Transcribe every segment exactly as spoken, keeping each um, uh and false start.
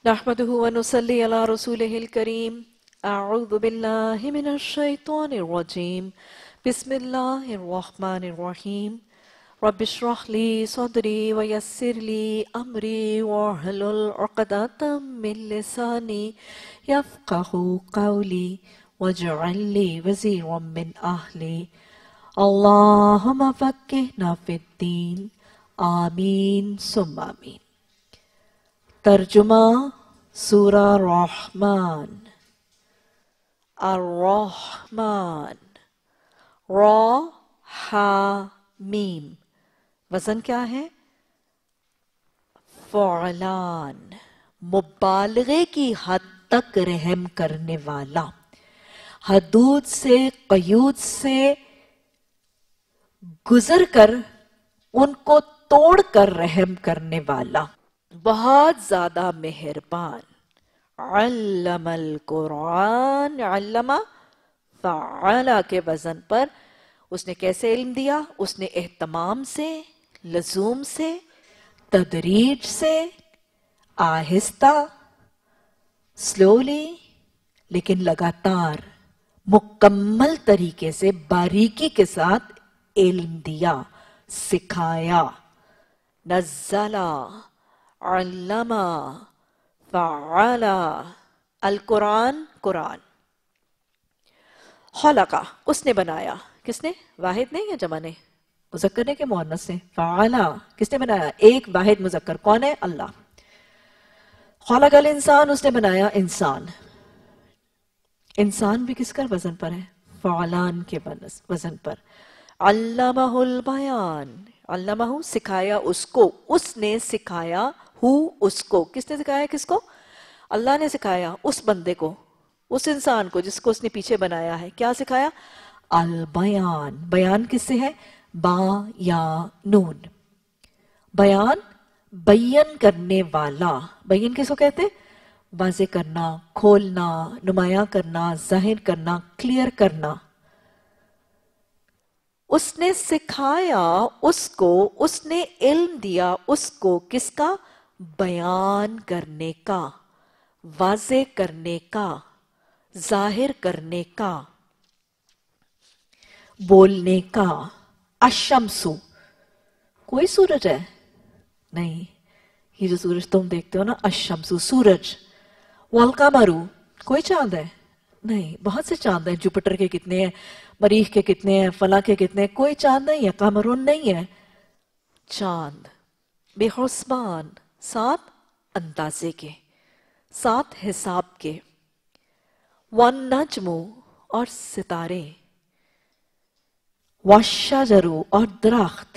नहमदुहु व नुसल्ली अला रसूलिहिल करीम। अऊज़ु बिल्लाहि मिनश शैतानिर रजीम। बिस्मिल्लाहिर रहमानिर रहीम। रब्बिश्रह ली सदरी व यस्सिर ली अमरी वहलुल उक़दतम मिन लिसानी यफ़क़हू क़ौली वजअल ली वज़ीरम मिन अहली। अल्लाहुम्मा फ़क़्क़िहना फ़िद्दीन। आमीन सुम्मा आमीन। तर्जुमा सूरा रहमान। ar-Rahman, रा हा मीम, वजन क्या है? फ़अलान, मुबालगे की हद तक रहम करने वाला, हदूद से क़यूद से गुजर कर उनको तोड़ कर रहम करने वाला, बहुत ज्यादा मेहरबान। अल्लमल कुरान, अल्लमा फ़अला के वजन पर उसने कैसे इल्म दिया? उसने एहतमाम से, लजूम से, तदरीज से, आहिस्ता, स्लोली लेकिन लगातार, मुकम्मल तरीके से, बारीकी के साथ इल्म दिया, सिखाया। नज़्ज़ला, अल्लमा, फ़अला, अल कुरान, कुरान। खलका, उसने बनाया, किसने? वाहिद ने या जमा ने? मुज़क्कर ने के मुअन्नस ने? फ़अला, किसने बनाया? एक वाहिद मुज़क्कर, कौन है? अल्लाह। खलकल इंसान, उसने बनाया इंसान। इंसान भी किसका वजन पर है? फ़अलान के वजन पर। अल्लमहुल बयान, अल्लमहु सिखाया उसको, उसने सिखाया हु उसको, किसने सिखाया किसको? अल्लाह ने सिखाया उस बंदे को, उस इंसान को जिसको उसने पीछे बनाया है। क्या सिखाया? अल बयान, बयान किससे है? बा या नून। बयान बयन करने वाला, बयन किसको कहते? वाज़े करना, खोलना, नुमाया करना, जाहिर करना, क्लियर करना। उसने सिखाया उसको, उसने इल्म दिया उसको, किसका? बयान करने का, वाज़े करने का, जाहिर करने का, बोलने का। अशम्सु, कोई सूरज है? नहीं, ये जो सूरज तुम देखते हो ना, अशम्सु सूरज। वल कमरु, कोई चांद है? नहीं, बहुत से चांद हैं। जुपिटर के कितने हैं, मरीख के कितने हैं, फला के कितने हैं, कोई चांद नहीं है। कमरून नहीं है चांद। बेहुस्बान, सात अंदाजे के, सात हिसाब के। वन नजमु, और सितारे। वशजरु, और दरख्त।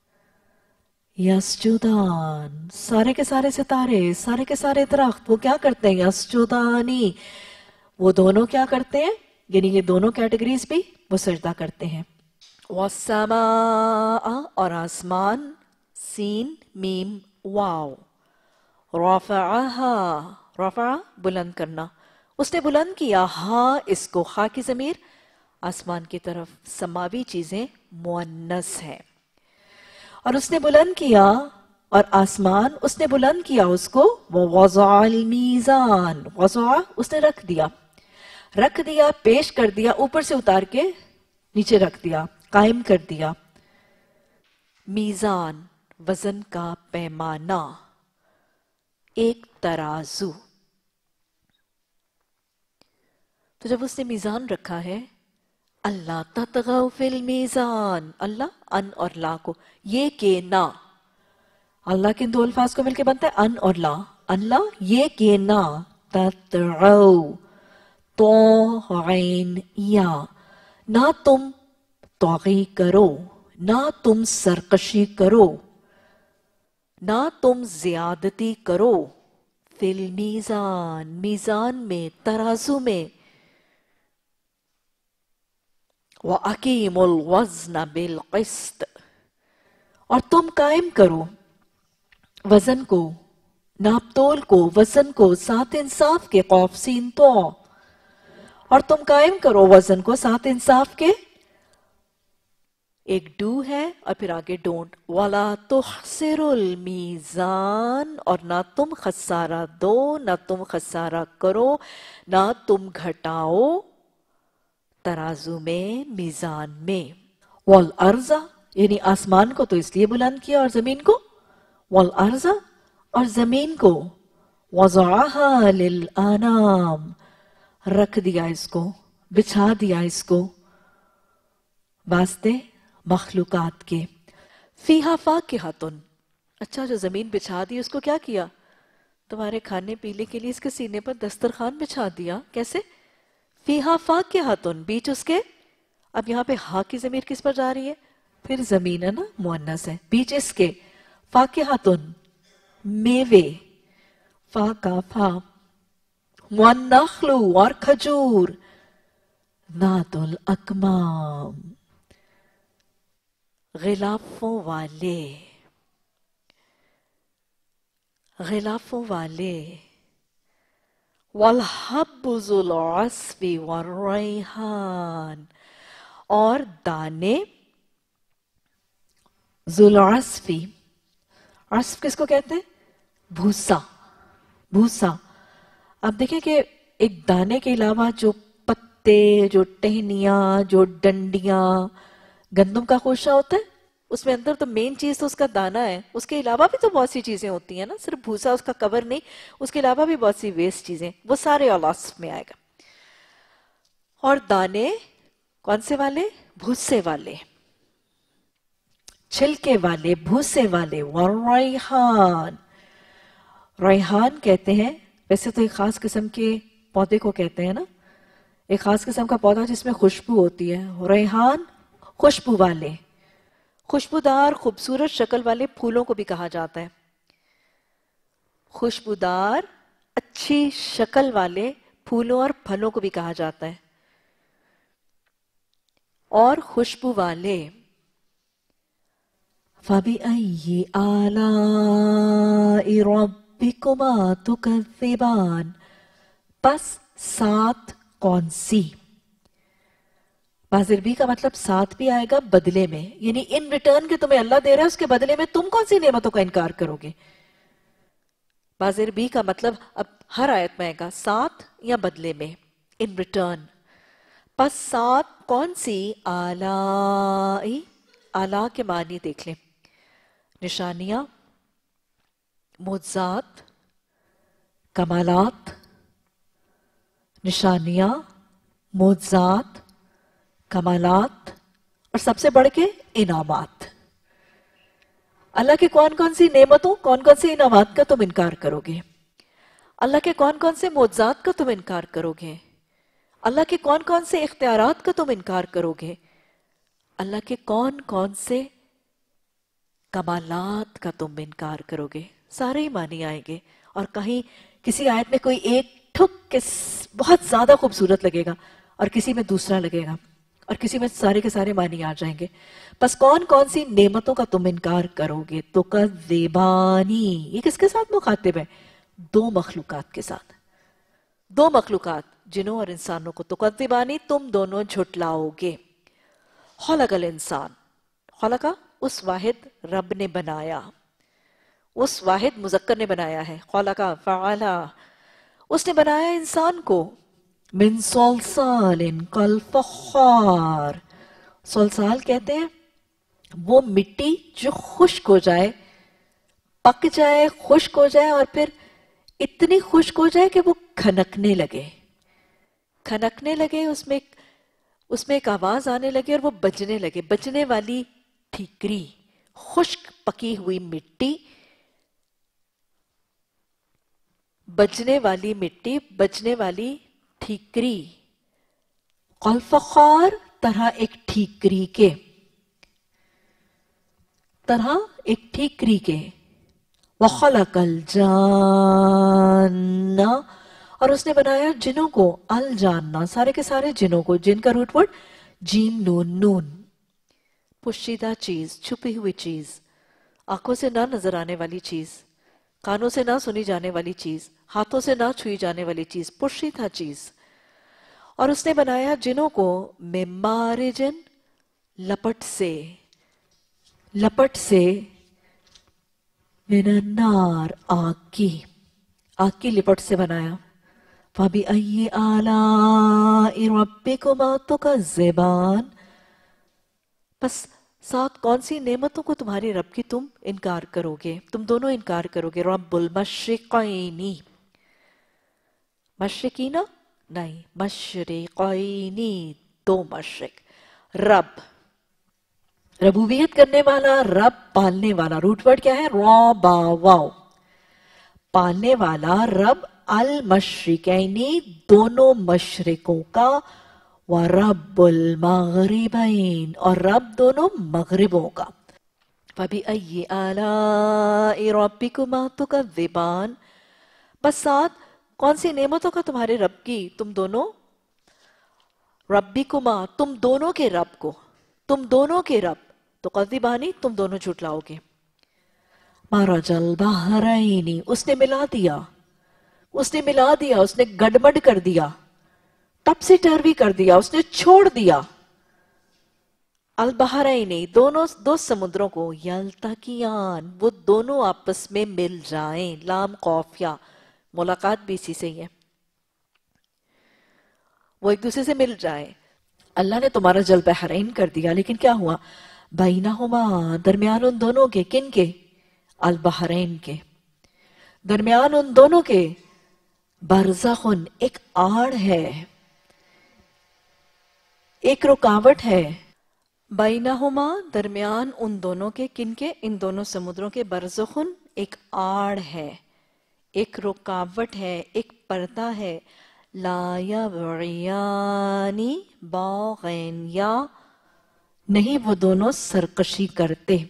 यसजुदान, सारे के सारे सितारे, सारे के सारे दरख्त, वो क्या करते हैं? यसजुदानी, वो दोनों क्या करते हैं? यानी ये दोनों कैटेगरीज भी वो सजदा करते हैं। वस्समा, और आसमान, सीन मीम वाव। रफ़अहा, रफ़अ बुलंद करना, उसने बुलंद किया हा इसको, हा की ज़मीर आसमान की तरफ, समावी चीजें मुअन्नस है। और उसने बुलंद किया, और आसमान उसने बुलंद किया उसको, वो वज़अल मीज़ान, वज़अ उसने रख दिया, रख दिया, पेश कर दिया, ऊपर से उतार के नीचे रख दिया, कायम कर दिया। मीज़ान, वजन का पैमाना, एक तराजू। तो जब उसने मीज़ान रखा है, अल्लाह ततगौ फिल मीज़ान, अल्लाह अन और ला को, ये के ना, अल्लाह के दो अल्फाज को मिलके बनता है अन और ला। अल्लाह ये के ना, ततगौ, तो गैन या, ना तुम तौगी करो, ना तुम सरकशी करो, ना तुम ज्यादती करो। फिल मीज़ान, मीज़ान में, तराजू में। व अकीमुल वज़्न बिल क़िस्त, और तुम कायम करो वजन को, नापतोल को, वजन को, साथ इंसाफ के, कौफ सीन तो, और तुम कायम करो वजन को साथ इंसाफ के। ایک ڈو ہے اور پھر آگے ڈونٹ. وَلَا تُخْسِرُ الْمِيزَانَ، اور نہ تم خسارہ دو، نہ تم خسارہ کرو، نہ تم گھٹاؤ ترازو میں، میزان میں. وَالْأَرْضَ، یعنی آسمان کو تو اس لیے بلند کیا اور زمین کو. وَالْأَرْضَ، اور زمین کو. وَضَعَهَا لِلْأَنَامِ، رکھ دیا اس کو، بچھا دیا اس کو واسطے مخلوقات کے. فیہا فاکہۃن، اچھا جو زمین بچھا دی اس کو کیا کیا؟ تمہارے کھانے پینے کے لیے اس کے سینے پر دسترخوان بچھا دیا. کیسے؟ فیہا فاکہۃن، بیچ اس کے. اب یہاں پہ ہا کی ضمیر کس پر جا رہی ہے؟ پھر زمین ہے نا، مؤنث ہے. بیچ اس کے فاکہۃن، میوے. فا کا فا. والنخل، اور کھجور. ذات الاکمام، غلافوں والے، غلافوں والے. والحب ذو العصف والریحان، اور دانے ذو العصف. عصف کس کو کہتے ہیں؟ بھوسا، بھوسا. اب دیکھیں کہ ایک دانے کے علاوہ جو پتے، جو ٹہنیاں، جو ڈنڈیاں گندم کا خوشہ ہوتا ہے، اس میں اندر تو مین چیز تو اس کا دانا ہے. اس کے علاوہ بھی تو بہت سی چیزیں ہوتی ہیں نا، صرف بھوسا اس کا کور نہیں، اس کے علاوہ بھی بہت سی ویسٹ چیزیں، وہ سارے العصف میں آئے گا. اور دانے کون سے والے؟ بھوسے والے، چھلکے والے، بھوسے والے. والریحان، ریحان کہتے ہیں ویسے تو ایک خاص قسم کے پودے کو کہتے ہیں نا، ایک خاص قسم کا پودا جس میں خوشبو ہوتی ہے. ریحان خوشبو والے، خوشبودار خوبصورت شکل والے پھولوں کو بھی کہا جاتا ہے. خوشبودار اچھی شکل والے پھولوں اور پھلوں کو بھی کہا جاتا ہے. اور خوشبو والے. فَبِأَيِّ آلَاءِ رَبِّكُمَا تُكَذِّبَانِ، پس سات کون سی. بازر بھی کا مطلب ساتھ بھی آئے گا بدلے میں، یعنی ان ریٹرن کے تمہیں اللہ دے رہا ہے، اس کے بدلے میں تم کون سی نعمتوں کا انکار کرو گے. بازر بھی کا مطلب اب ہر آیت میں آئے گا ساتھ یا بدلے میں، ان ریٹرن. پس سات کون سی. آلائی، آلا کے معنی دیکھ لیں، نشانیاں، معجزات، کمالات. نشانیاں، معجزات، کمالات، اور سب سے بڑھ کے انعامات. اللہ کے کون کون سی نعمتوں، کون کون سی انعامات کا تم انکار کرو گے؟ اللہ کے کون کون سے معجزات کا تم انکار کرو گے؟ اللہ کے کون کون سے اختیارات کا تم انکار کرو گے؟ اللہ کے کون کون سے کمالات کا تم انکار کرو گے؟ سارے ہی معنی آئیں گے. اور کہیں کسی آیت میں کوئی ایک ٹھک کے بہت زیادہ خوبصورت لگے گا اور کسی میں دوسرا لگے گا اور کسی میں سارے کے سارے معنی آ جائیں گے. پس کون کون سی نعمتوں کا تم انکار کرو گے؟ تو کذبانی، یہ کس کے ساتھ مخاطب ہے؟ دو مخلوقات کے ساتھ. دو مخلوقات جنوں اور انسانوں کو. تو کذبانی، تم دونوں جھٹلاؤ گے. خلق الانسان، خلقہ اس واحد رب نے بنایا، اس واحد مذکر نے بنایا ہے. خلقہ فعلا، اس نے بنایا انسان کو. من صلصال کالفخار، صلصال کہتے ہیں وہ مٹی جو خشک ہو جائے، پک جائے، خشک ہو جائے اور پھر اتنی خشک ہو جائے کہ وہ کھنکنے لگے، کھنکنے لگے، اس میں اس میں ایک آواز آنے لگے اور وہ بجنے لگے. بجنے والی ٹھیکری، خشک پکی ہوئی مٹی، بجنے والی مٹی، بجنے والی ٹھیکری. کالفخار، طرح ایک ٹھیکری کے، طرح ایک ٹھیکری کے. وَخَلَقَ الْجَانَّ، اور اس نے بنایا جنوں کو. الجانہ، سارے کے سارے جنوں کو. جن کا روٹ ورڈ جیم نون نون، پوشیدہ چیز، چھپی ہوئی چیز، آنکھوں سے نہ نظر آنے والی چیز، کانوں سے نہ سنی جانے والی چیز، ہاتھوں سے نہ چھوئی جانے والی چیز، پوشیدہ چیز. اور اس نے بنایا جنوں کو من مارج लपट से, लपट से, मिनन्नार, आग की, आग की लिपट से बनाया। फबी अय्यि आलाइ रब्बिकुमा तुकज़्ज़िबान, बस साथ कौन सी नेमतों को तुम्हारे रब की तुम इनकार करोगे, तुम दोनों इनकार करोगे। रब्बुल मशरिक़ैनी, मशरिकीना नहीं, मशरिक़ैनी, दो मशरिक। रब रबूबियत करने वाला, रब पालने वाला। रूट वर्ड क्या है? रबा वाओ, पालने वाला रब। अल मशरिकैनी, दोनों मशरिकों का। व रब्बुल मगरिबैन, और रब दोनों मगरिबों का। फबी अय्यि आलाइ रब्बिकुमा तुकज़्ज़िबान, बस साथ कौन सी नेमतों का तुम्हारे रब की तुम दोनों, रब्बिकुमा, तुम दोनों के रब को, तुम दोनों के रब, तो कज़्ज़िबानी, तुम दोनों झुटलाओगे। मरजल बहरैनी, उसने मिला दिया, उसने मिला दिया, उसने गड़बड़ कर दिया, टपसी टर्वी कर दिया, उसने छोड़ दिया। अल बहरैनी, दोनों दो समुद्रों को। यल्तकियान, वो दोनों आपस में मिल जाएं। लाम कौफिया, मुलाकात भी इसी से ही है, वो एक दूसरे से मिल जाए। अल्लाह ने तुम्हारा जल बहरैन कर दिया, लेकिन क्या हुआ? बैनहुमा, दरमियान उन दोनों के। किन के? अल बहरैन के, दरमियान उन दोनों के। बरज़खुन, एक आड़ है, एक रुकावट है। बैनहुमा, दरमियान उन दोनों के। किन के? इन दोनों समुद्रों के। बरज़खुन, एक आड़ है, एक रुकावट है, एक पर्दा है। ला यबग़ियानी बाग़िन, या नहीं वो दोनों सरकशी करते।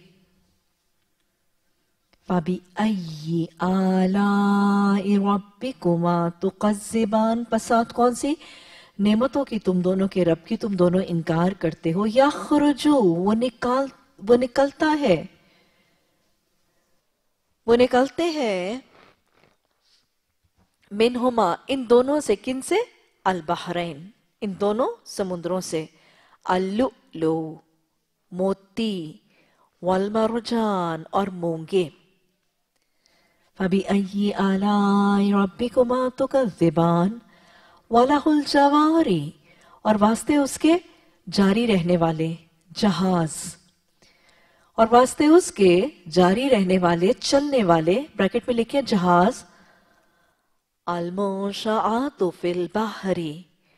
फबी अय्यि आलाइ रब्बिकुमा तुकज़्ज़िबान, पसात कौन सी नेमतों की तुम दोनों के रब की तुम दोनों इनकार करते हो। यख़रुजु, वो निकाल वो निकलता है, वो निकलते हैं। मिनहुमा, इन दोनों से। किन से? अल बहरैन, इन दोनों समुद्रों से। अल्लुलु, मोती। वल मरजान, और मूंगे। फबी अय्यि आलाइ रब्बिकुमा तुकज़्ज़िबान। वलहुल जवारी, और वास्ते उसके जारी रहने वाले जहाज, और वास्ते उसके जारी रहने वाले चलने वाले, ब्रैकेट में लिखिए जहाज। अल-मुशाआतु फिल बहरी,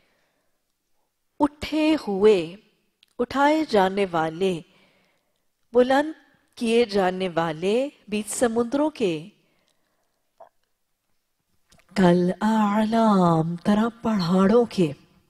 उठे हुए, उठाए जाने वाले, बुलंद किए जाने वाले, बीच समुद्रों के। कल आलाम, तरह पहाड़ों के,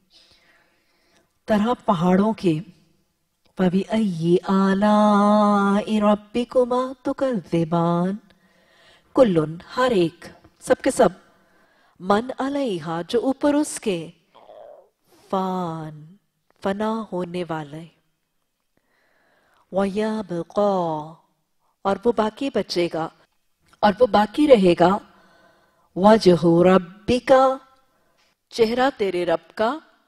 तरह पहाड़ों के। फबी अय्यि आलाइ रब्बिकुमा तुकज़्ज़िबान। कुल्लुन, हर एक, सबके सब। मन अलैहा, जो ऊपर उसके। फान, फना होने वाले। वयबक़ा, और वो बाकी बचेगा, और वो बाकी रहेगा। वजहु रब्बिका, चेहरा तेरे रब का,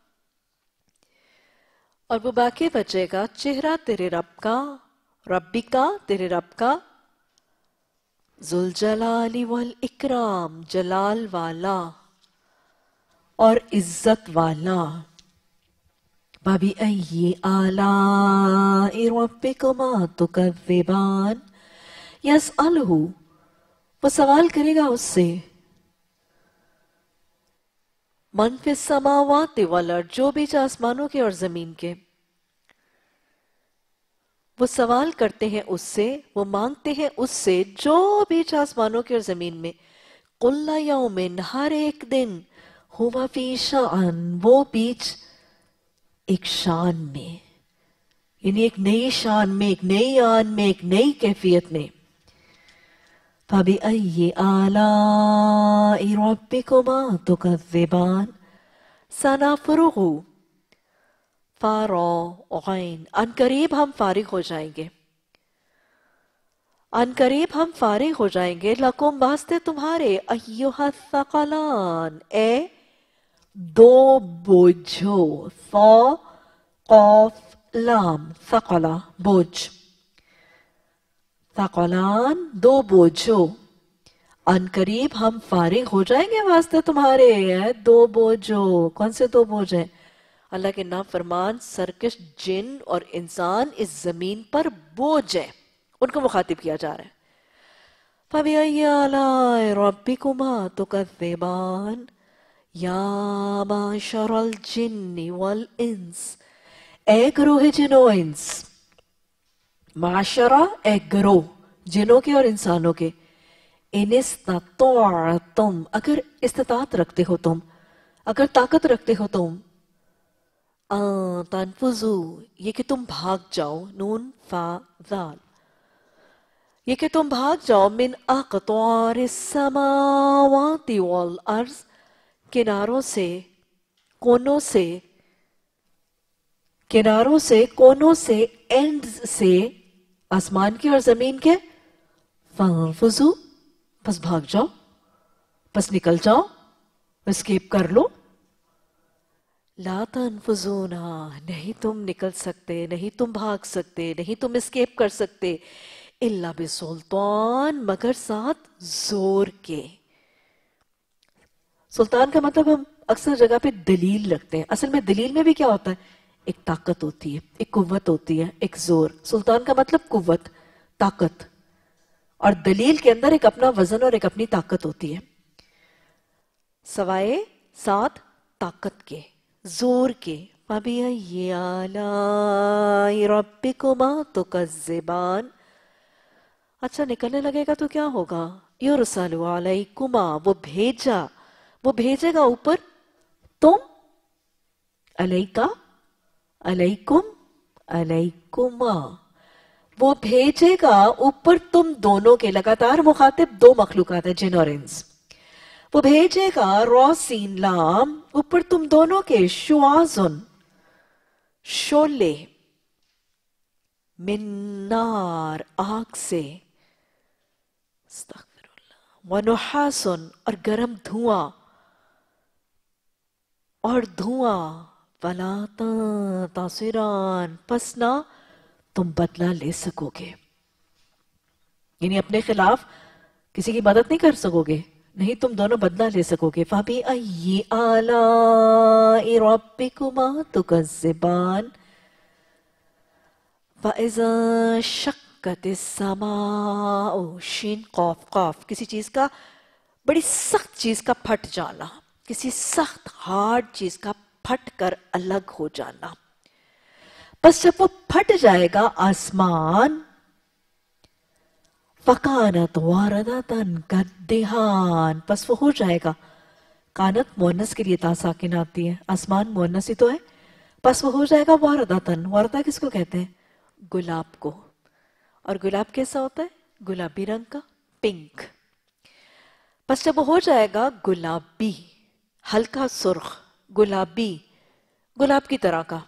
और वो बाकी बचेगा। चेहरा तेरे रब का, रब्बिका, तेरे रब का। जुल जलाली वल इकराम, जलाल वाला और इज्जत वाला। फबी अय्यि आलाइ रब्बिकुमा तुकज़्ज़िबान। यसअलहु, वो सवाल करेगा उससे। मन फिस समावाति वल अर्ज़, जो बीच आसमानों के और जमीन के। वो सवाल करते हैं उससे, वो मांगते हैं उससे, जो बीच आसमानों के और जमीन में। कुल्ला यौमिन, हर एक दिन। हुवा फी शान, वो बीच एक शान में, यानी एक नई शान में, एक नई आन में, एक नई कैफियत में। फबी अय्यि आलाइ रब्बिकुमा तुकज़्ज़िबान। सनफ़रुगु फ़ारिग़ैन, अनकरीब हम फारिग हो जाएंगे, अनकरीब हम फारिग हो जाएंगे। लकुम, वास्ते तुम्हारे। अय्युहस्सक़लान, ए दो बोझो। फ़ा क़ाफ़ لام ثقلا بوجھ، ثقلان دو بوجھو، ان قریب ہم فارغ ہو جائیں گے واسطے تمہارے، ہے دو بوجھو، کون سے دو بوجھ ہیں؟ اللہ کے نافرمان سرکش جن اور انسان اس زمین پر بوجھ ہیں، ان کو مخاطب کیا جا رہا ہے۔ فَبِأَيِّ آلَاءِ رَبِّكُمَا تُكَذِّبَانِ یا معشر الجن والانس، اے گروہ جن و انس، معاشرہ اے گروہ جنوں کے اور انسانوں کے، ان استطعتم اگر استطاعت رکھتے ہو تم، اگر طاقت رکھتے ہو تم، آن تنفذو یہ کہ تم بھاگ جاؤ، نون فا ذال، یہ کہ تم بھاگ جاؤ، من اقطار السماوات والارض کناروں سے، کونوں سے، کناروں سے، کونوں سے، اینڈز سے، آسمان کے اور زمین کے، فانفذو بس بھاگ جاؤ، بس نکل جاؤ، اسکیپ کر لو، لا تنفذون نہیں تم نکل سکتے، نہیں تم بھاگ سکتے، نہیں تم اسکیپ کر سکتے، الا بسلطان مگر ساتھ زور کے۔ سلطان کا مطلب ہم اکثر جگہ پہ دلیل رکھتے ہیں، اصل میں دلیل میں بھی کیا ہوتا ہے؟ ایک طاقت ہوتی ہے، ایک قوت ہوتی ہے، ایک زور۔ سلطان کا مطلب قوت، طاقت، اور دلیل کے اندر ایک اپنا وزن اور ایک اپنی طاقت ہوتی ہے، سوائے ساتھ طاقت کے، زور کے۔ فَبِأَيِّ آلَاءِ رَبِّكُمَا تُكَذِّبَانِ اچھا نکلنے لگے گا تو کیا ہوگا؟ یُرْسَلُ عَلَيْكُمَا وہ بھیجا، وہ بھیجے گا اوپر تم، علیکا، علیکم، علیکما، وہ بھیجے گا اوپر تم دونوں کے، لگاتار مخاطب دو مخلوقات ہیں جن اور انس، وہ بھیجے گا را سین لام اوپر تم دونوں کے، شعازن شولے، من نار آگ سے، استغفر اللہ، ونحاسن اور گرم دھواں، اور دھواں، ولا تنتصران پس نہ تم بدلہ لے سکو گے، یعنی اپنے خلاف کسی کی مدد نہیں کر سکو گے، نہیں تم دونوں بدلہ لے سکو گے۔ فَبِأَيِّ آلَاءِ رَبِّكُمَا تُكَذِّبَانِ فَإِذَا شَقَّتِ السَّمَاءُ شین قاف قاف کسی چیز کا، بڑی سخت چیز کا پھٹ جانا، کسی سخت ہارڈ چیز کا پھٹ کر الگ ہو جانا، بس جب وہ پھٹ جائے گا آسمان، فَقَانَتْ وَارَدَةً كَالدِّهَانِ پس وہ ہو جائے گا، کانت مونس کے لیے تا ساکن آتی ہے، آسمان مونس ہی تو ہے، پس وہ ہو جائے گا وارداتن، واردہ کس کو کہتے ہیں؟ گلاب کو، اور گلاب کیسا ہوتا ہے؟ گلابی رنگ کا، پنک، پس جب وہ ہو جائے گا گلابی، ہلکا سرخ، گلابی، گلاب کی طرح کا،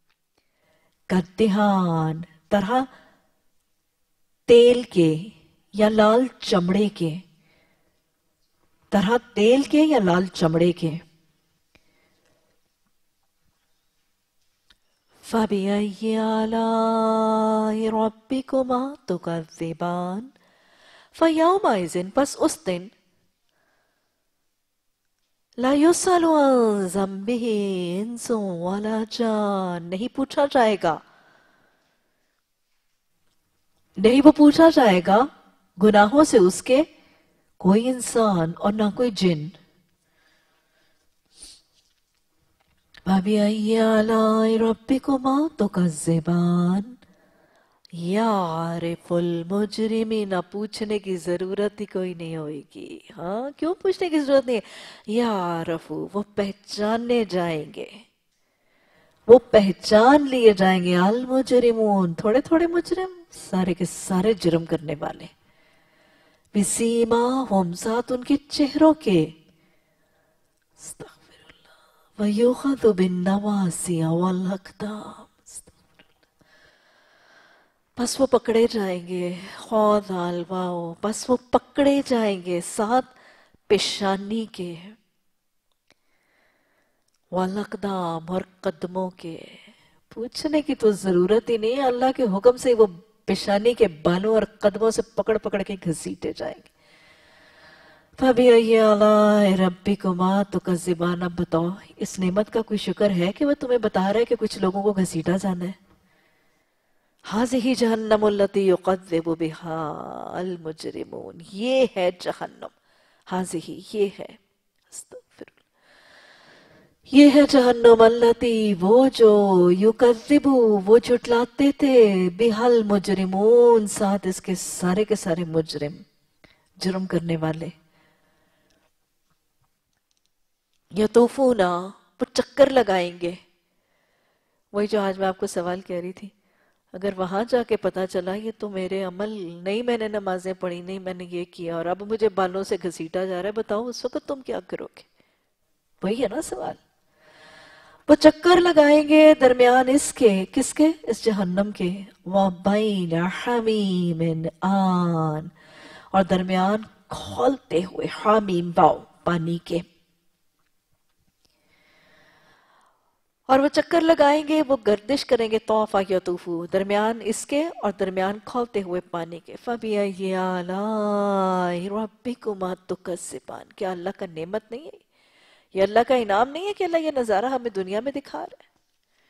کدہان طرح تیل کے یا لال چمڑے کے، طرح تیل کے یا لال چمڑے کے۔ فَبِأَيِّ آلَاءِ رَبِّكُمَا تُكَذِّبَانِ فَيَوْمَئِذٍ پس اس دن، لَا يُسْأَلُ عَنْ ذَنبِهِ إِنسٌ وَلَا جَانٌ نہیں پوچھا جائے گا، نہیں وہ پوچھا جائے گا گناہوں سے اس کے کوئی انسان اور نہ کوئی جن۔ فَبِأَيِّ آلَاءِ رَبِّكُمَا تُكَذِّبَانِ یعرف المجرم نہ پوچھنے کی ضرورت ہی کوئی نہیں ہوئے گی، ہاں کیوں پوچھنے کی ضرورت نہیں ہے؟ یعرف وہ پہچانے جائیں گے، وہ پہچان لیے جائیں گے، المجرمون تھوڑے تھوڑے مجرم، سارے کے سارے جرم کرنے والے، بسیماہم ساتھ ان کے چہروں کے، استغفر اللہ، ویؤخذ بالنواصی والاقدام پس وہ پکڑے جائیں گے، خود الواؤ پس وہ پکڑے جائیں گے ساتھ پیشانی کے، والاقدام اور قدموں کے، पूछने की तो जरूरत ही नहीं है, अल्लाह के हुक्म से वो पेशानी के बालों और कदमों से पकड़ पकड़ के घसीटे जाएंगे। फबिअय्यि आलाइ रब्बिकुमा तुकज़्ज़िबान। अब बताओ, इस नेमत का कोई शुक्र है कि वो तुम्हें बता रहा है कि कुछ लोगों को घसीटा जाना है। हाज़िही जहन्नमुल्लती युक़ज़्ज़िबु बिहा अल मुजरिमून। ये है जहन्नम। हाज़िही, ये है, अस्तग़फिरुल्लाह, ये है जहन्नम अल्लती, वो जो, युकज़्ज़िबु, वो झुटलाते थे, बिहल मुजरिमून, साथ इसके सारे के सारे मुजरिम, जुर्म करने वाले। यतूफूना, वो चक्कर लगाएंगे। वही जो आज मैं आपको सवाल कह रही थी, अगर वहां जाके पता चला ये तो मेरे अमल नहीं, मैंने नमाजें पढ़ी नहीं, मैंने ये किया और अब मुझे बालों से घसीटा जा रहा है, बताओ उस वक्त तुम क्या करोगे? वही है ना सवाल। वो चक्कर लगाएंगे दरमियान इसके, किसके? इस जहन्नम के। वबैन हमीमिन आन, और दरमियान खोलते हुए हामीम वाव, पानी के। और वो चक्कर लगाएंगे, वो गर्दिश करेंगे, तौफा यतूफू, दरमियान इसके और दरमियान खोलते हुए पानी के। फबिअय्यि आलाइ रब्बिकुमा तुकज़्ज़िबान। क्या अल्लाह का नेमत नहीं है? ये अल्लाह का इनाम नहीं है कि अल्लाह ये नजारा हमें दुनिया में दिखा रहा है?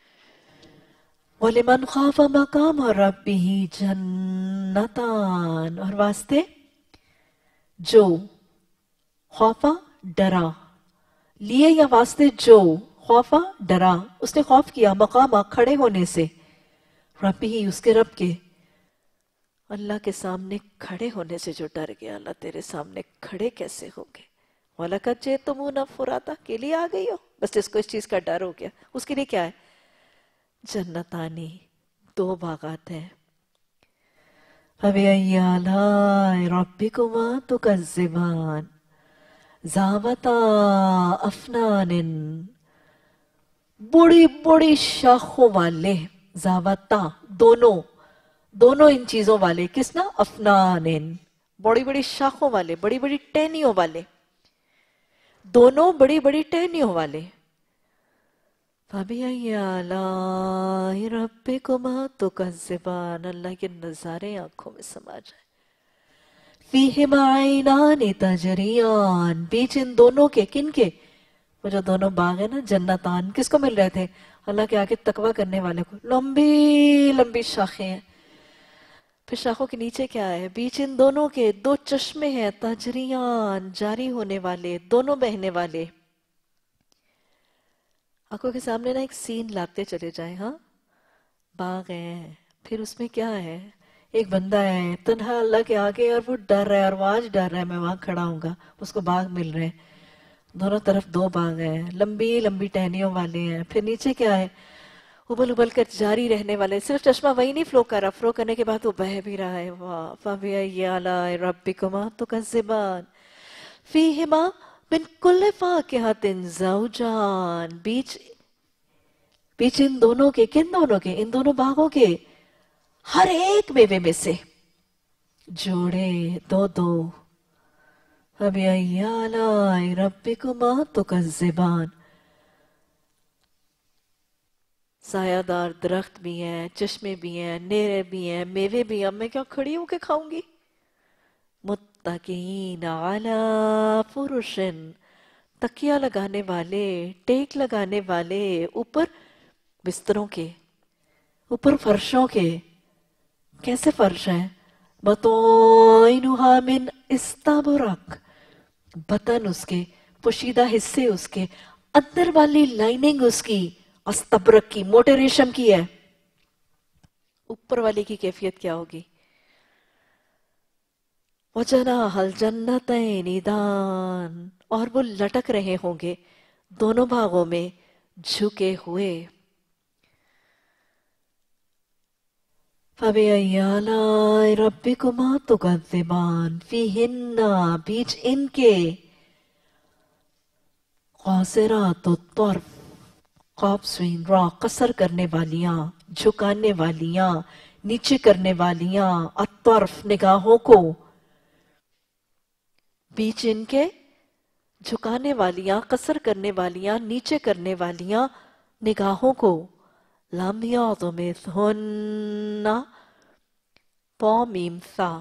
वलिमन खाफ़ मक़ाम रब्बिही जन्नतान, और वास्ते जो, खौफा डरा, लिए या वास्ते जो, खौफा डरा, उसने खौफ किया, मकामा खड़े होने से, रब्बिही उसके रब के, अल्लाह के सामने खड़े होने से जो डर गया। अल्लाह तेरे सामने खड़े कैसे हो गए? वलक़द जि'तुमूना फ़ुराता, के लिए आ गई हो, बस जिसको इस चीज का डर हो गया उसके लिए क्या है? जन्नतानी, दो बागात हैं। फबिअय्यि आलाइ रब्बिकुमा तुकज़्ज़िबान। ज़ावता अफ़नानिन, बड़ी बड़ी शाखों वाले, ज़ावता, दोनों, दोनों इन चीजों वाले, किस ना? अफ़नानिन, बड़ी बड़ी शाखों वाले, बड़ी बड़ी टहनियों वाले, दोनों बड़ी बड़ी टहनियों वाले। फबिअय्यि आलाइ रब्बिकुमा तुकज़्ज़िबान। अल्लाह के नजारे आंखों में समा जाए। फ़ीहिमा ऐनानि तजरियान, बीच इन दोनों के, किन के? वो जो दोनों बाग है ना, जन्नतान, किसको मिल रहे थे? अल्लाह के आगे तकवा करने वाले को। लंबी लंबी शाखें हैं, फिर शाखों के नीचे क्या है? बीच इन दोनों के दो चश्मे हैं, तजरियान, जारी होने वाले, दोनों बहने वाले। आंखों के सामने ना एक सीन लाते चले जाए। हाँ, बाग है, फिर उसमें क्या है? एक बंदा है तन्हा अल्लाह के आगे, और वो डर रहा है, और वो आज डर रहा है मैं वहां खड़ा हूंगा, उसको बाग मिल रहे हैं, दोनों तरफ दो बाग हैं, लंबी लंबी टहनियों वाले हैं। फिर नीचे क्या है? उबल उबल कर जारी रहने वाले। सिर्फ चश्मा वही नहीं फ्लो कर रहा, फ्लो करने के बाद वो बह भी रहा है। वाह, फबिअय्यि आलाइ रब्बिकुमा तुकज़्ज़िबान। फ़ीहिमा मिन कुल्लि फ़ाकिहतिन ज़ौजान, बीच बीच इन दोनों के, किन दोनों के? इन दोनों बागों के हर एक मेवे में से जोड़े, दो दो। फबिअय्यि आलाइ रब्बिकुमा तुकज़्ज़िबान। सायादार दरख्त भी हैं, चश्मे भी हैं, नेरे भी हैं, मेवे भी हैं। मैं क्या खड़ी होके खाऊंगी? मुत्तकीन अला फुरुशिन, तकिया लगाने वाले, टेक लगाने वाले, ऊपर बिस्तरों के, ऊपर फर्शों के। कैसे फर्श हैं? बतौइनुहा मिन इस्तबरक, बतन उसके, पोशीदा हिस्से उसके, अंदर वाली लाइनिंग उसकी अस्तबरक की, मोटे रेशम की है। ऊपर वाले की कैफियत क्या होगी? वजनाहल जन्नतैनि दान, और वो लटक रहे होंगे दोनों भागों में झुके हुए। फबिअय्यि आलाइ रब्बिकुमा तुकज़्ज़िबान। फ़ीहिन्ना, बीच इनके, क़ासिरातुत तर्फ़, क़ाफ़ सीन रा, कसर करने वालियां, झुकाने वालियां, नीचे करने वालियां, अतर्फ, निगाहों को, बीच इनके झुकाने वालियां, कसर करने वालियां, नीचे करने वालियां निगाहों को। لم یطمثہن پو میم سا،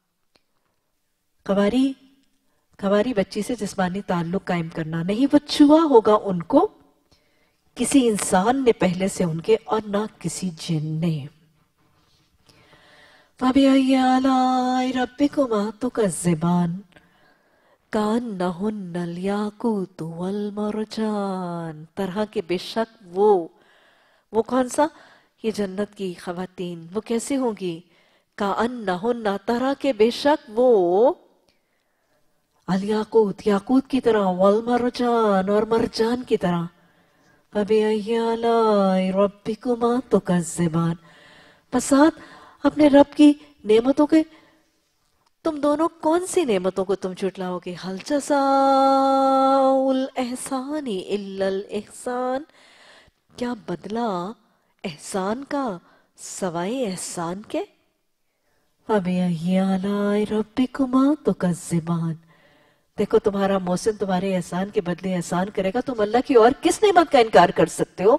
قواری قواری بچی سے جسمانی تعلق قائم کرنا، نہیں وہ چھوا ہوگا ان کو کسی انسان نے پہلے سے ان کے، اور نہ کسی جن نے۔ فَبِأَيِّ آلَاءِ رَبِّكُمَا تُكَذِّبَانِ كَأَنَّهُنَّ الْيَاقُوتُ وَالْمَرْجَانُ، طرح کے بے شک وہ وہ کون سا؟ یہ جنت کی خواتین، وہ کیسے ہوں گی؟ كَأَنَّهُنَّ طرح کے بے شک وہ الیاقوت یاقوت کی طرح، والمرجان اور مرجان کی طرح۔ فَبِأَيِّ آلَاءِ رَبِّكُمَا تُكَذِّبَانِ، بس آپ اپنے رب کی نعمتوں کے، تم دونوں کون سی نعمتوں کو تم جھٹلاؤ گے؟ هَلْ جَزَاءُ الْإِحْسَانِ إِلَّا الْإِحْسَانِ، کیا بدلہ احسان کا سوائے احسان کے؟ فَبِأَيِّ آلَاءِ رَبِّكُمَا تُكَذِّبَانِ، دیکھو تمہارا محسن تمہارے احسان کے بدلے احسان کرے گا، تم اللہ کی اور کس نعمت کا انکار کر سکتے ہو؟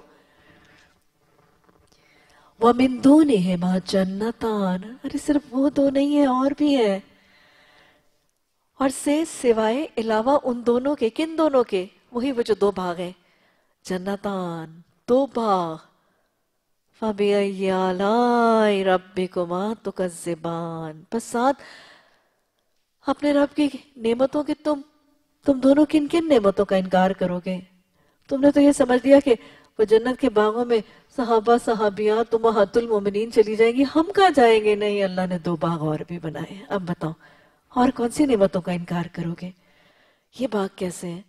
وَمِن دُونِهِمَا جَنَّتَانِ، ارے صرف وہ دو نہیں ہیں، اور بھی ہیں، اور سے سوائے علاوہ ان دونوں کے، کن دونوں کے؟ وہی وہ جو دو باغ ہیں، جنتان دو باغ۔ فَبِأَيِّ آلَاءِ رَبِّكُمَا تُكَذِّبَانِ، بس ساتھ اپنے رب کی نعمتوں کے تم تم دونوں کن کن نعمتوں کا انکار کرو گے؟ تم نے تو یہ سمجھ لیا کہ وہ جنت کے باغوں میں صحابہ صحابیات امہات المومنین چلی جائیں گی، ہم کہاں جائیں گے؟ نہیں، اللہ نے دو باغ اور بھی بنائے ہیں۔ اب بتاؤ اور کون سی نعمتوں کا انکار کرو گے؟ یہ باغ کیسے ہیں؟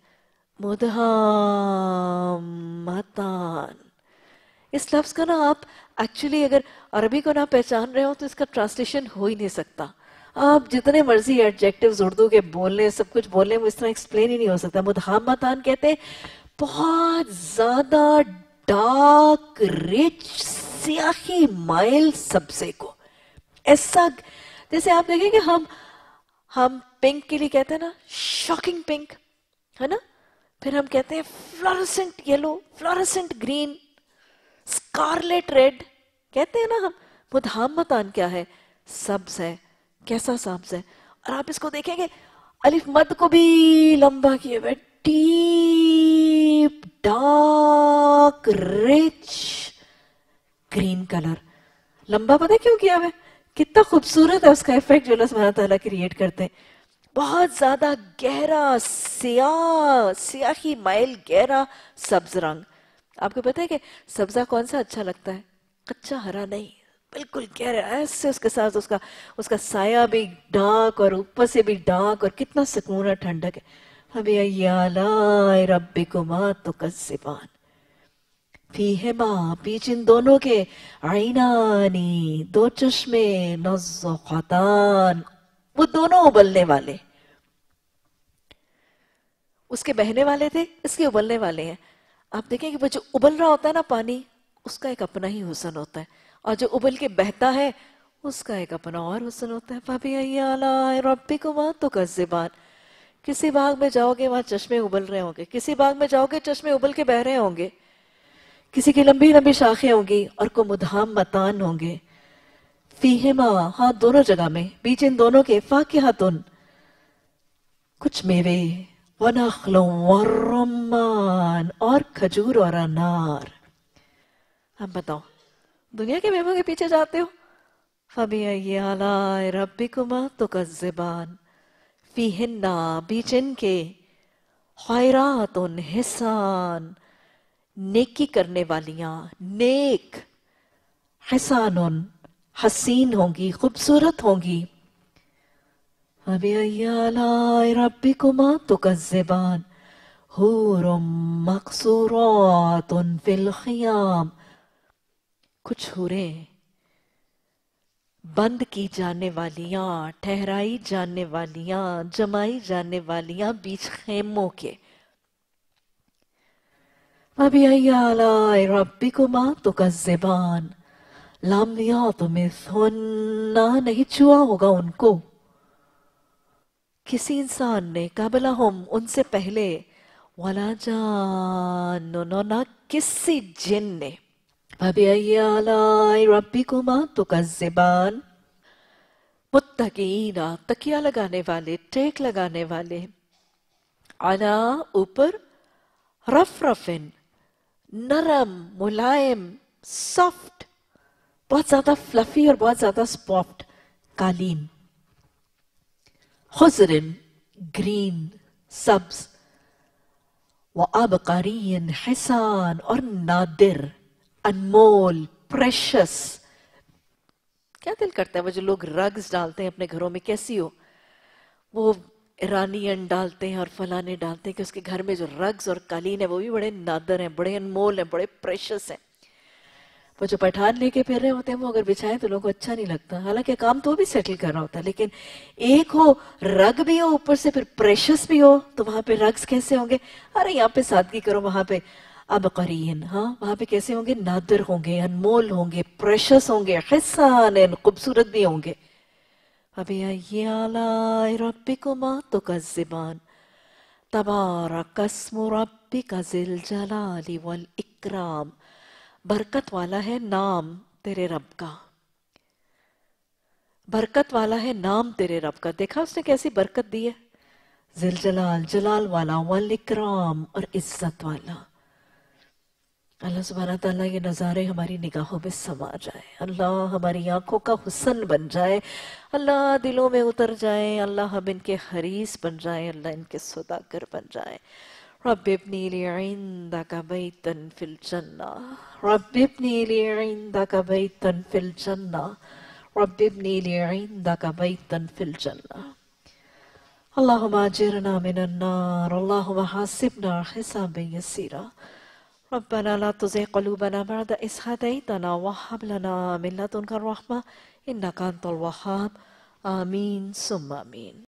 مدہامتان، اس لفظ کا نا آپ ایکچولی اگر عربی کو نہ پہچان رہے ہو تو اس کا ٹرانسلیشن ہو ہی نہیں سکتا۔ آپ جتنے مرضی ایڈجیکٹیوز اردو کے بول لیں، سب کچھ بول لیں، وہ اس طرح ایکسپلین ہی نہیں ہو سکتا۔ مدہامتان کہتے ہیں بہت زیادہ ڈارک رچ سیاہی مائل سبزے کو، ایسا جیسے آپ دیکھیں کہ ہم ہم پنک کے لیے کہتے ہیں نا شاکنگ پنک، ہے نا، پھر ہم کہتے ہیں fluorescent yellow, fluorescent green, scarlet red کہتے ہیں نا ہم۔ مدہامتان کیا ہے؟ سبز ہے، کیسا سبز ہے؟ اور آپ اس کو دیکھیں گے الف مد کو بھی لمبا کیے ہوئے، deep dark rich green colour, لمبا پتہ کیوں کیا ہوا ہے؟ کتنا خوبصورت ہے اس کا ایفیکٹ جو اللہ سبحانہ تعالیٰ کریٹ کرتے ہیں۔ بہت زیادہ گہرا سیاہ سیاہی مائل گہرا سبز رنگ۔ آپ کو پتہ ہے کہ سبزہ کون سا اچھا لگتا ہے؟ کچا ہرا نہیں، بالکل گہرا، ایسے اس کے ساتھ اس کا اس کا سایہ بھی ڈارک اور اوپر سے بھی ڈارک، اور کتنا سکون اور ٹھنڈک ہے۔ فَبِأَيِّ آلَاءِ رَبِّكُمَا تُكَذِّبَانِ، فیہما بیچ ان دونوں کے، عینانی دو چشمے، نضاختان وہ دونوں ابلنے والے، اس کے بہنے والے تھے، اس کے ابلنے والے ہیں۔ آپ دیکھیں کہ وہ جو ابل رہا ہوتا ہے نا پانی، اس کا ایک اپنا ہی حسن ہوتا ہے، اور جو ابل کے بہتا ہے اس کا ایک اپنا اور حسن ہوتا ہے۔ فَبِأَيِّ آلَاءِ رَبِّكُمَا تُكَذِّبَانِ، کسی باغ میں جاؤ گے وہاں چشمے ابل رہے ہوں گے، کسی باغ میں جاؤ گے چشمے ابل کے بہ رہے ہوں گے، کسی کی لمبی لمبی شاخیں ہوں گی اور کو مدہامتان ہوں گے۔ فیہما، ہاں دونوں جگہ میں، بیچ ان دونوں کے، فاکہتن کچھ میوے، ونخل ورمان اور کھجور اور انار۔ اب بتاؤ دنیا کے میووں کے پیچھے جاتے ہو؟ فَبِأَيِّ آلَاءِ رَبِّكُمَا تُكَذِّبَانِ، فیہن بیچ ان کے، خیرات حسان نیکی کرنے والیاں، نیک، حسان حسین ہوں گی، خوبصورت ہوں گی۔ فَبِأَيِّ آلَاءِ رَبِّكُمَا تُكَذِّبَانِ، حور مقصورات فی الخیام، کچھ حوریں بند کی جانے والیاں، ٹھہرائی جانے والیاں، جمائی جانے والیاں بیچ خیموں کے۔ فَبِأَيِّ آلَاءِ رَبِّكُمَا تُكَذِّبَانِ، لَمْ يَطْمِثْهُنَّ نہیں چھوا ہوگا ان کو کسی انسان نے، قبلہم ان سے پہلے، وَلَا جَانٌ نہ کسی جن نے، فَبِأَيِّ آلَاءِ رَبِّكُمَا تُكَذِّبَانِ متقین، تکیہ لگانے والے، ٹیک لگانے والے، علا اوپر، رف رفن نرم، ملائم، سافٹ، بہت زیادہ فلفی اور بہت زیادہ سافٹ قالین، خضرن گرین سبز، وَعَبْقَرِيٍّ حسان اور نادر، انمول، پریشس۔ کیا دل کرتا ہے وہ جو لوگ رگز ڈالتے ہیں اپنے گھروں میں، کیسی ہو وہ ایرانین ڈالتے ہیں اور فلانے ڈالتے ہیں کہ اس کے گھر میں جو رگز اور قالین ہے وہ بھی بڑے نادر ہیں، بڑے انمول ہیں، بڑے پریشس ہیں۔ وہ جو پٹھان لے کے پھر رہے ہوتے ہیں وہ اگر بچھائیں تو لوگوں کو اچھا نہیں لگتا، حالانکہ کام تو بھی سیٹل کر رہا ہوتا ہے، لیکن ایک ہو رگ بھی ہو اوپر سے پھر پریشس بھی ہو تو وہاں پہ رگز کیسے ہوں گے؟ ارے یہاں پہ سادگی کرو، وہاں پہ ابقرین، ہاں وہاں پہ کیسے ہوں گے؟ نادر ہوں گے، انمول ہوں گے، پریشس ہوں گے، حسان خوبصورت بھی ہوں گے۔ فَبِأَيِّ آلَاءِ رَبِّكُمَا تُكَذِّبَانِ تبارک اسم ربک ذی الجلال والاکرام، برکت والا ہے نام تیرے رب کا، برکت والا ہے نام تیرے رب کا۔ دیکھا اس نے کیسی برکت دی ہے؟ ذی الجلال، جلال والا، والاکرام اور عزت والا۔ اللہ سبحانہ تعالیٰ یہ نظارے ہماری نگاہوں میں سما جائے، اللہ ہماری آنکھوں کا حسن بن جائے، اللہ دلوں میں اتر جائے، اللہ ہم ان کے حریص بن جائیں، اللہ ان کے صداقر بن جائیں۔ رب ابنی لی عندک بیتا فی الجنہ، رب ابنی لی عندک بیتا فی الجنہ، رب ابنی لی عندک بیتا فی الجنہ۔ اللہم اجرنا من النار، اللہم حاسبنا حسابا یسیرا، ربنا لا تزغ قلوبنا بعد إذ هديتنا وهب لنا من لدنك الرحمة إنك أنت الوهاب، آمين ثم آمين۔